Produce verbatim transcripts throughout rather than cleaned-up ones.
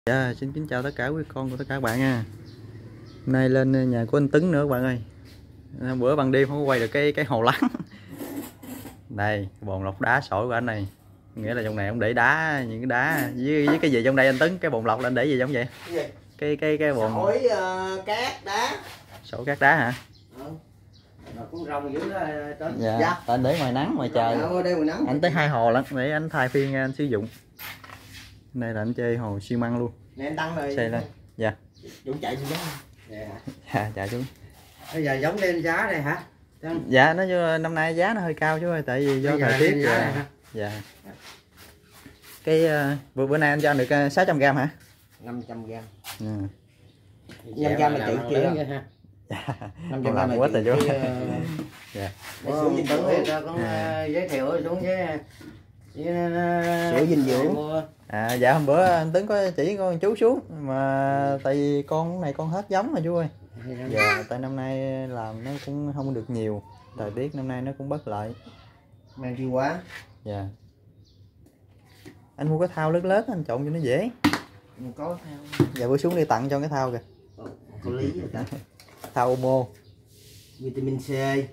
Dạ, xin kính chào tất cả quý con của tất cả các bạn nha. Hôm nay lên nhà của anh Tấn nữa các bạn ơi. Bữa ban đêm không có quay được cái cái hồ lắng. Đây, bồn lọc đá sỏi của anh này. Nghĩa là trong này ông để đá, những cái đá với, với cái gì trong đây anh Tấn, cái bồn lọc là anh để gì giống vậy? Cái gì? Cái cái cái bồn sỏi uh, cát đá. Sỏi cát đá hả? Ừ. Rồi cũng rong dữ đó Tấn. Dạ. Dạ. Anh để ngoài nắng ngoài trời. Đây ngoài nắng. Anh tới hai hồ lắm để anh thay phiên anh sử dụng. Đây là anh chơi hồ xi măng luôn. Nè anh Đăng rồi. Xây lên. Dạ. Dũng chạy xuống đó. Dạ. Dạ, chạy xuống. Bây giờ giống lên giá này hả? Đăng. Dạ, nó năm nay giá nó hơi cao chứ ơi, tại vì do thời tiết. Dạ. Dạ. Cái uh, bữa bữa nay anh cho anh được uh, sáu trăm gram hả? năm trăm gram. Ừ. năm trăm là tự kia ha. Dạ. năm trăm làm quá rồi chú. Dạ. Xuống dinh dưỡng thì ta cũng giới thiệu xuống với sữa dinh dưỡng. À dạ, hôm bữa anh Tấn có chỉ con chú xuống mà tại vì con này con hết giống rồi chú ơi. Dạ, tại năm nay làm nó cũng không được nhiều, thời tiết năm nay nó cũng bất lợi. Mang chi quá. Dạ. Anh mua cái thao lớn lớn anh trộn cho nó dễ. Có thao. Dạ, bữa xuống đi tặng cho cái thao kìa. Có lý rồi ta. Thao Omo. Vitamin C. Yeah.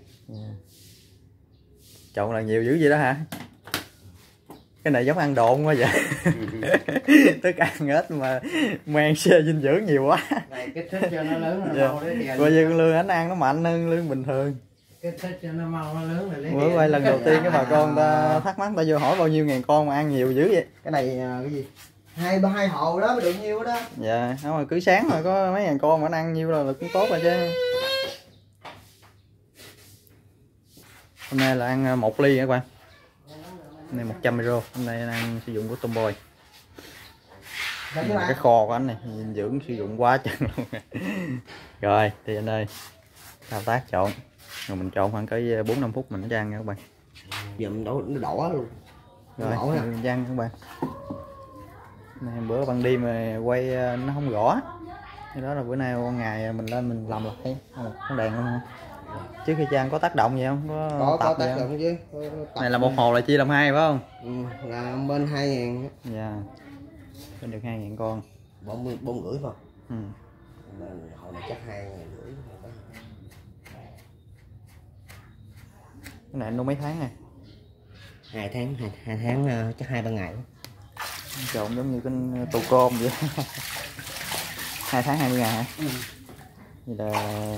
Trộn là nhiều dữ vậy đó hả? Cái này giống ăn độn quá vậy. Tức ăn hết mà mang xe dinh dưỡng nhiều quá. Này kích thích cho nó lớn là yeah. mau đấy. Coi như con lương ảnh ăn nó mạnh hơn lương bình thường. Kích thích cho nó mau nó lớn là lấy. Bữa quay lần đầu tiên cái bà con ta thắc mắc ta vô hỏi bao nhiêu ngàn con mà ăn nhiều dữ vậy. Cái này cái gì? Hai ba hai hồ đó mới được nhiêu đó. Dạ, không mà cứ sáng mà có mấy ngàn con mà nó ăn nhiêu là cũng tốt rồi chứ. Hôm nay là ăn một ly các bạn. Hôm nay một trăm mi li lít. Hôm nay anh ăn sử dụng của Tomboy. Cái kho của anh này dinh dưỡng sử dụng quá chừng luôn. Rồi thì anh ơi, thao tác trộn rồi mình trộn khoảng cái bốn năm phút mình nó rang nha các bạn. Giờ mình đổ nó đỏ luôn. Rồi mình rang các bạn. Này, bữa ban đêm mà quay nó không rõ, cái đó là bữa nay ban ngày mình lên mình làm lại con đèn luôn hả? Trước khi trang có tác động gì không? Có, có, có tác động chứ. Có, này là một hồ là chia làm hai phải không? Ừ, là bên hai ngàn. Dạ. Bên được hai ngàn con. Bốn bốn rưỡi thôi. Ừ. Hồi này chắc hai ngàn rưỡi. Cái này anh nuôi mấy tháng này? Hai tháng, hai, hai tháng chắc hai ba ngày. Trộn giống như cái tù côn vậy. Hai tháng hai mươi ngày hả? Ừ. Vậy là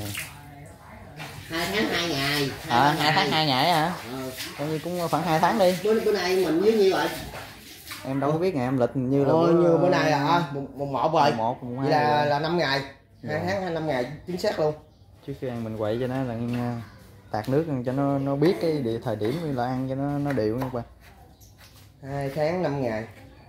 hai tháng hai ngày. À, hai tháng hai ngày hả? Ừ. Coi như cũng khoảng hai tháng đi. Bữa, bữa nay mình với nhiêu rồi? Em đâu có biết ngày âm lịch như là Ồ, bữa, như bữa nay là mùng một rồi. Mùng một, mùng hai. Vậy là là năm ngày. Hai yeah. tháng hai năm ngày chính xác luôn. Trước khi ăn mình quậy cho nó là tạt nước cho nó nó biết cái địa thời điểm như là ăn cho nó nó đều nha các bạn. Hai tháng năm ngày.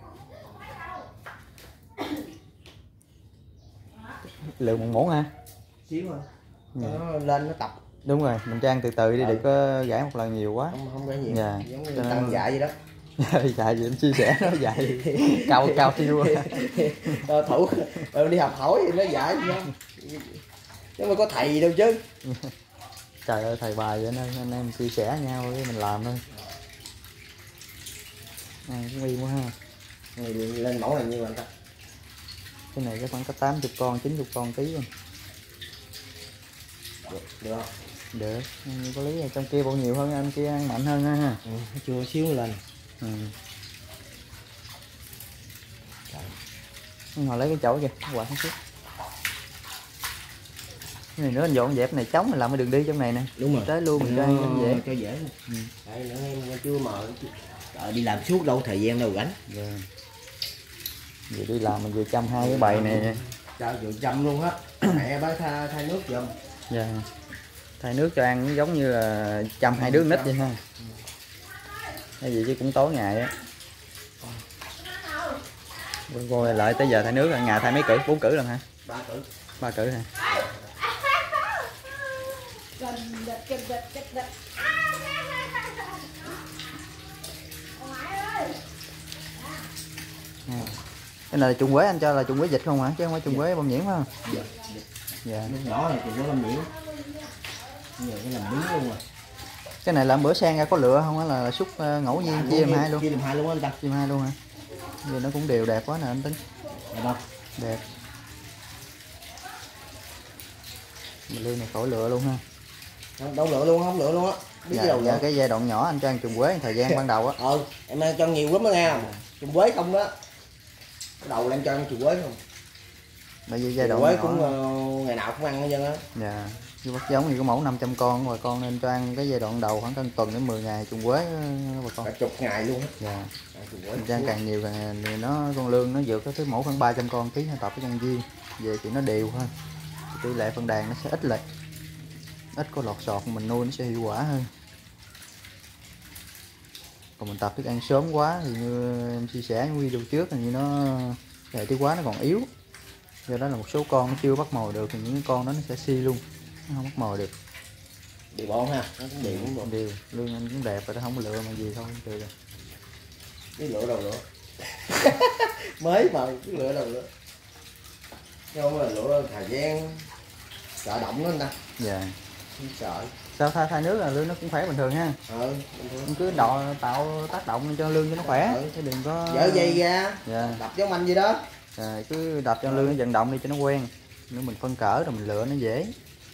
Lượng một muỗng hả? Xíu rồi. Nó lên nó tập. Đúng rồi, mình trang từ từ đi, ừ. Đừng có gãi một lần nhiều quá. Không không gãi nhiều. Dạ. Giống như tăng nên... dạy vậy đó. Dạy gì em chia sẻ nó dạy cao cao siêu. Thủ đi học hỏi thì nó dạy gì đó. Chứ mà có thầy gì đâu chứ. Trời ơi, thầy bài vậy nên anh em chia sẻ nhau với mình làm thôi. Này cũng nguy quá ha. Này lên mẫu này nhiêu anh ta? Cái này cái khoảng có tám mươi con, chín mươi con ký luôn. Được, được không? Được, có lý. Trong kia bộ nhiều hơn, anh kia ăn mạnh hơn ha. Ừ, chưa xíu lên. Ừ. Ngồi lấy cái chổi kìa, quạt một chút. Cái này nữa anh dọn dẹp này trống mình làm cái đường đi trong này nè. Đúng rồi. Tới luôn mình cho anh dễ. Cho dễ. Ừ. Đây nữa em chưa mở. Trời, đi làm suốt đâu thời gian đâu rảnh. Dạ. Vừa đi làm mình vừa chăm hai cái bầy này. Trời, vừa chăm luôn á. Mẹ bác thay, thay nước giùm. Dạ. Thay nước cho ăn giống như là chăm hai đứa nít vậy ha. Cái gì chứ cũng tối ngày á. Coi lại tới giờ thay nước là ngày thay mấy cử, bốn cử lần hả? Ba cử. Ba cử hả? À. Cái này là trùng quế anh cho là trùng quế vịt không hả? Chứ không phải trùng quế bông nhuyễn phải không? Dạ. Dạ. Nước nhỏ này trùng quế bông nhuyễn. Giờ cái làm đúng luôn rồi. Cái này là bữa sang ra có lựa không á, là xúc ngẫu nhiên chia làm hai luôn. Chia làm hai luôn anh ta. Chia làm hai luôn hả? Vì nó cũng đều đẹp quá nè anh Tính. Đẹp không? Đẹp. Mình lươn này khỏi lựa luôn ha. Không, đâu lựa luôn, không lựa luôn á. Biết Dạ, gì đâu dạ, lựa. cái giai đoạn nhỏ anh cho ăn trùng quế thời gian ban đầu á. Ờ, em ăn cho nhiều lắm đó nghe. Trùng quế không đó. Cái đầu là em cho ăn trùng quế không. Bởi vì giai đoạn quế nhỏ cũng uh, ngày nào cũng ăn hết trơn á. dạ, như bắt giống như cái mẫu năm trăm con bà con nên cho ăn cái giai đoạn đầu khoảng cân tuần đến mười ngày trùng quế bà con. Cả chục ngày luôn á. Dạ. Ăn Cho ăn càng nhiều càng thì nó con lương nó vượt cái thứ mẫu khoảng ba trăm con ký tập với nhân viên. Về thì nó đều hơn. Tỷ lệ phân đàn nó sẽ ít lại. Ít có lọt sọt mình nuôi nó sẽ hiệu quả hơn. Còn mình tập thức ăn sớm quá thì như em chia sẻ trong video trước là như nó hệ tiêu hóa nó còn yếu, do đó là một số con nó chưa bắt mồi được thì những con đó nó sẽ si luôn, nó không bắt mồi được. Điều bon ha, nó cũng đều cũng được. Điều lương anh cũng đẹp rồi, nó không có lựa mà gì thôi được rồi. Cái lựa đầu lựa mới mà cái lựa đầu lựa chứ không là lựa thời gian sợ động nó anh ta. Dạ. Không sợ. Sao thay thay nước là lương nó cũng khỏe bình thường ha. Ờ, Anh cứ đọ tạo tác động cho lương cho nó khỏe, ừ. chứ đừng có dở dây ra. dạ. Đập giống anh gì đó. Dạ, cứ đập cho lương nó vận động đi cho nó quen, nếu mình phân cỡ rồi mình lựa nó dễ.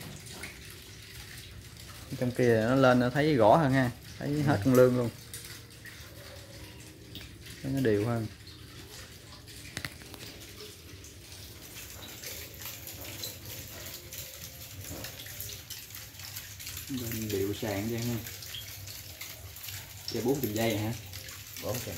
Trong kia nó lên nó thấy rõ hơn ha, thấy hết con lương luôn, thấy nó đều hơn. Bên điệu sàn vậy ha. Chơi bốn chục giây hả? Bốn chục.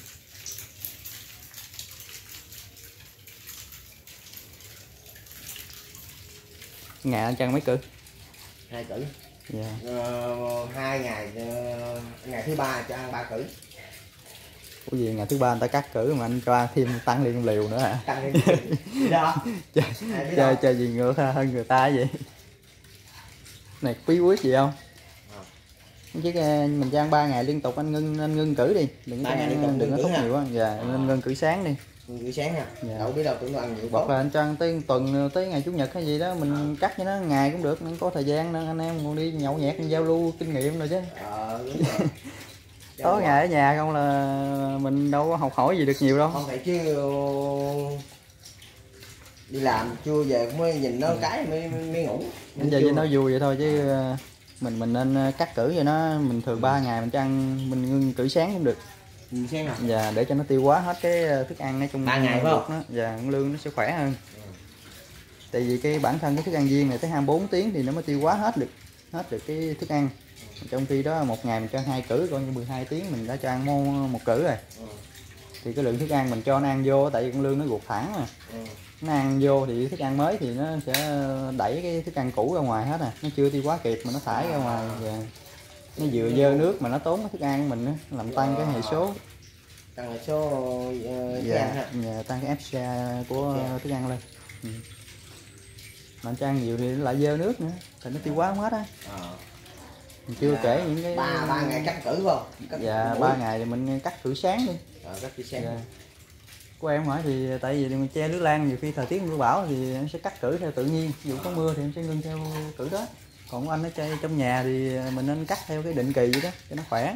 Ngày anh chăn mấy cử? Hai cử. Dạ. Ờ, hai ngày uh, ngày thứ ba cho ăn ba cử. Ủa gì ngày thứ ba người ta cắt cử mà anh cho ăn thêm tăng liên liều nữa hả? Tăng lên gì đó. Chơi chơi chơi gì ngược hơn người ta vậy? Này bí quyết gì không? À. Chứ mình cho ăn ba ngày liên tục anh ngưng anh ngưng cử đi, đừng có ăn, đừng có thúc nhiều quá. Dạ, à. Nên ngưng cử sáng đi. Ngưng sáng nha. Dạ. Đâu biết đâu tưởng nó ăn nhiều. Hoặc là anh cho ăn tới tuần tới ngày chủ nhật hay gì đó mình à. Cắt cho nó ngày cũng được, nó có thời gian nên anh em còn đi nhậu nhẹt giao lưu kinh nghiệm rồi chứ. Ờ đúng rồi. Tối ngày ở nhà không là mình đâu có học hỏi gì được nhiều đâu. Không phải chứ đi làm chưa về cũng mới nhìn nó ừ. cái mới mới ngủ. Bây giờ chỉ nói vui vậy thôi chứ mình mình nên cắt cử cho nó, mình thường ba ngày mình cho ăn mình ngưng cử sáng cũng được. Ừ, sáng nào? Dạ, để cho nó tiêu hóa hết cái thức ăn ở trong ba ngày phải không? Nó, dạ, lương nó sẽ khỏe hơn. Ừ. Tại vì cái bản thân cái thức ăn viên này tới hai mươi bốn tiếng thì nó mới tiêu hóa hết được hết được cái thức ăn. Trong khi đó một ngày mình cho hai cử, coi như mười hai tiếng mình đã cho ăn một, một cử rồi. Ừ. Thì cái lượng thức ăn mình cho nó ăn vô, tại vì con lương nó ruột thẳng mà. Ừ. Nó ăn vô thì thức ăn mới thì nó sẽ đẩy cái thức ăn cũ ra ngoài hết à, nó chưa tiêu hóa kịp mà nó thải ra ngoài và nó vừa dơ nước mà nó tốn cái thức ăn của mình đó, làm tăng cái hệ số tăng hệ số uh, dạ, dạ, tăng cái ép xê a của dạ. Thức ăn lên. Ừ. Mà cho ăn nhiều thì nó lại dơ nước nữa thì nó tiêu hóa không hết á. À. Mình chưa dạ. Kể những cái ba ba ngày cắt cử không? Cắt dạ ba ngày thì mình cắt cử sáng đi. À, cắt cử sáng. Dạ. Của em hỏi thì tại vì mình che lưới lan nhiều khi thời tiết mưa bão thì em sẽ cắt cử theo tự nhiên, ví dụ có mưa thì em sẽ ngưng theo cử đó. Còn của anh nó chơi trong nhà thì mình nên cắt theo cái định kỳ vậy đó cho nó khỏe.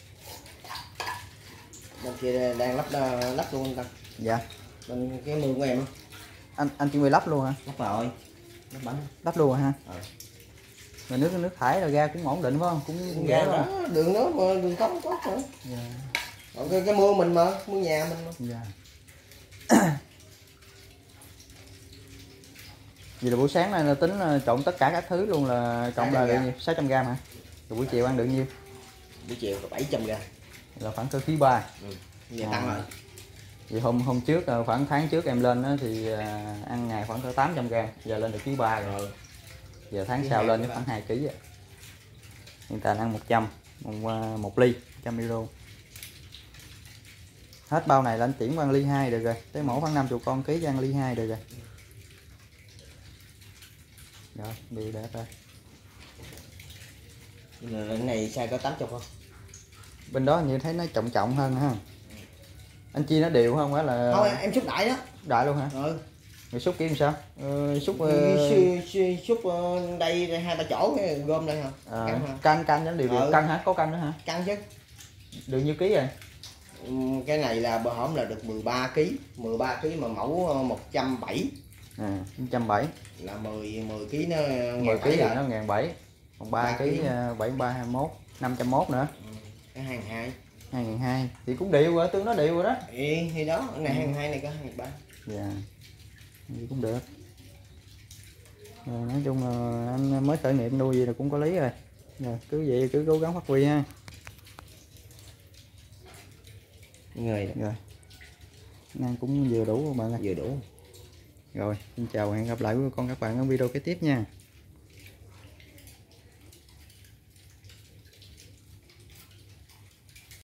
Bên kia đang lắp lắp luôn ta. Dạ. Bên cái mương của em á. Anh anh chuẩn bị lắp luôn hả? Lắp rồi. Lắp bánh. Lắp luôn hả? Ừ. Rồi nước nước thải rồi ra cũng ổn định phải không? Cũng, cũng dễ đó. Đường nó mà đường cống có thôi. Dạ. Còn cái, cái mưa mình mà, mưa nhà mình mà. Dạ. Vậy là buổi sáng này là tính là trộn tất cả các thứ luôn là cộng là được nhiêu? sáu trăm gram hả? Rồi buổi chiều ăn được nhiêu? Buổi chiều là bảy trăm gram. Là khoảng cơ khí ba. Ừ. Giờ tăng rồi. Vì hôm hôm trước khoảng tháng trước em lên đó thì ăn ngày khoảng cỡ tám trăm gram, giờ lên được ký ba rồi. Giờ tháng sau lên khoảng hai ký rồi. Hiện tại ăn một trăm, một, một ly, một trăm mi li lít. Hết bao này là anh chuyển qua ly hai được rồi. Tới mẫu khoảng năm mươi con ký cho ăn ly hai được rồi. Rồi, đi đẹp rồi. Cái này size có tám mươi không? Bên đó như thấy nó trọng trọng hơn ha. Anh chia nó đều không phải là không, em xúc đại đó. Đại luôn hả? Ừ. Rồi xúc kim sao? Ừ, xúc uh... xúc đây, đây hai ba chỗ gom đây hả? À, canh canh nó đều đều ừ. Cân hả? Có canh nữa hả? Cân chứ. Được nhiêu ký rồi? Cái này là bữa hổm là được mười ba ký, mười ba ký mà mẫu một trăm bảy mươi. À, một trăm bảy mươi là mười mười ký nó mười ký thì nó một nghìn bảy trăm, còn ba ký bảy ba hai mươi mốt, năm trăm mốt nữa. Ừ. Cái hai hai hai nghìn hai thì cũng đều rồi, tương đối đều rồi đó. Ừ, thì đó, cái này hai hai này có hai nghìn ba. Dạ. Thì cũng được. Rồi, nói chung là anh mới khởi nghiệp nuôi gì là cũng có lý rồi. Rồi, cứ vậy cứ cố gắng phát huy ha. Người đó. Rồi. Năng cũng vừa đủ các bạn ơi. Vừa đủ. Rồi, xin chào và hẹn gặp lại với con các bạn ở video kế tiếp nha.